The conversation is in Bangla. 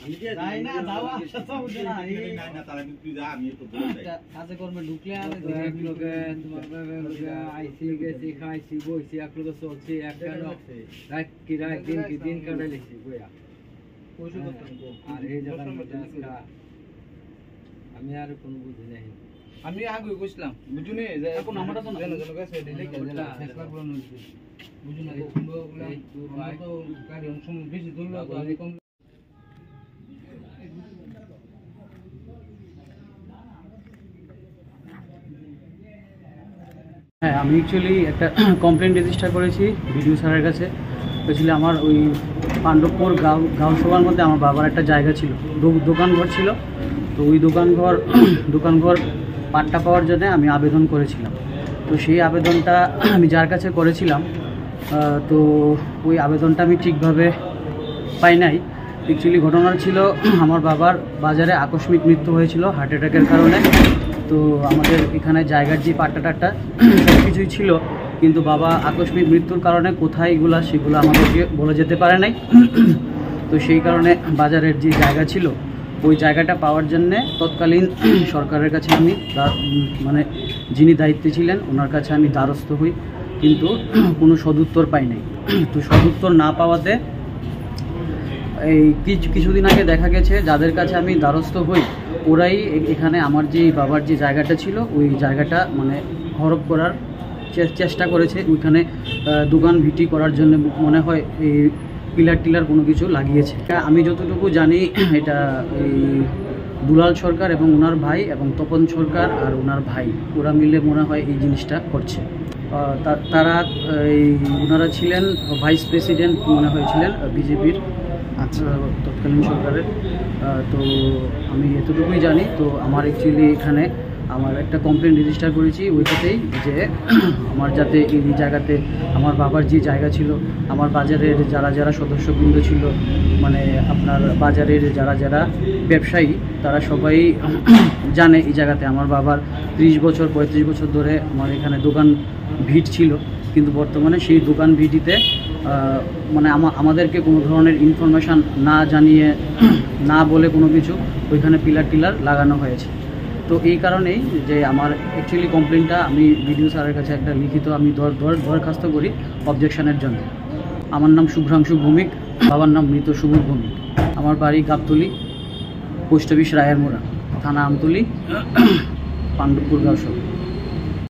কাজে কর্মে ঢুকলে আইসি গেছি খাইছি বইছি একটু তো চলছি দিন কাটাই লিখছি বইয়া আর এই জায়গা আমি আর কোনো বুঝি নাই আমি আগে কইছিলাম বুঝুনি যে এখন আমরা তো জানো জানো কাছে লিখে দিলা ফেসবুক বন্ধ হইছে বুঝুনা তো ভাই তো গাড়ি অংশ বেশি দূর না তো আমি কম। হ্যাঁ আমি অ্যাকচুয়ালি একটা কমপ্লেন রেজিস্টার করেছি বিডিও স্যারের কাছে। অ্যাকচুয়ালি আমার ওই পাণ্ডবপুর গাঁও সভার মধ্যে আমার বাবার একটা জায়গা ছিল, দোকানঘর ছিল। তো ওই দোকানঘর পাট্টা পাওয়ার জন্য আমি আবেদন করেছিলাম। তো সেই আবেদনটা আমি যার কাছে করেছিলাম তো ওই আবেদনটা আমি ঠিকভাবে পাই নাই। অ্যাকচুয়ালি ঘটনা ছিল আমার বাবার বাজারে আকস্মিক মৃত্যু হয়েছিল হার্ট অ্যাটাকের কারণে। তো আমাদের এখানে জায়গার যে পাট্টা সব কিছুই ছিল, কিন্তু বাবা আকস্মিক মৃত্যুর কারণে কোথায় সেগুলো আমাদেরকে বলে যেতে পারে নাই। তো সেই কারণে বাজারের যে জায়গা ছিল ওই জায়গাটা পাওয়ার জন্যে তৎকালীন সরকারের কাছে আমি মানে যিনি দায়িত্বে ছিলেন ওনার কাছে আমি দ্বারস্থ হই, কিন্তু কোনো সদুত্তর পাই নাই। তো সদুত্তর না পাওয়াতে এই কিছুদিন আগে দেখা গেছে যাদের কাছে আমি দ্বারস্থ হই ওরাই এখানে আমার যে বাবার যে জায়গাটা ছিল ওই জায়গাটা মানে হরপ করার চেষ্টা করেছে। ওইখানে দোকান ভিটি করার জন্য মনে হয় এই পিলার কোনো কিছু লাগিয়েছে। আমি যতটুকু জানি এটা এই দুলাল সরকার এবং ওনার ভাই এবং তপন সরকার আর ওনার ভাই ওরা মিলে মনে হয় এই জিনিসটা করছে। তারা ওনারা ছিলেন ভাইস প্রেসিডেন্ট মনে হয়েছিলেন বিজেপির তৎকালীন সরকারের। তো আমি এতটুকুই জানি। তো আমার অ্যাকচুয়ালি এখানে আমার একটা কমপ্লেন রেজিস্টার করেছি ওইটাতেই যে আমার যাতে এই জায়গাতে আমার বাবার যে জায়গা ছিল, আমার বাজারের যারা সদস্যবৃন্দ ছিল, মানে আপনার বাজারের যারা ব্যবসায়ী তারা সবাই জানে এই জায়গাতে আমার বাবার 35 বছর ধরে আমার এখানে দোকান ভিট ছিল। কিন্তু বর্তমানে সেই দোকান ভিটিতে মানে আমাদেরকে কোনো ধরনের ইনফরমেশান না জানিয়ে না বলে কোনো কিছু ওইখানে পিলার লাগানো হয়েছে। তো এই কারণেই যে আমার অ্যাকচুয়ালি কমপ্লেনটা আমি বিডিও স্যারের কাছে একটা লিখিত আমি দরখাস্ত করি অবজেকশনের জন্য। আমার নাম শুভ্রাংশু ভৌমিক, বাবার নাম মৃত সুবুর ভৌমিক। আমার বাড়ি গাবতলী, পোস্ট অফিস রায়ের মোড়া, থানা আমতলী, পাণ্ডবপুর গাঁও।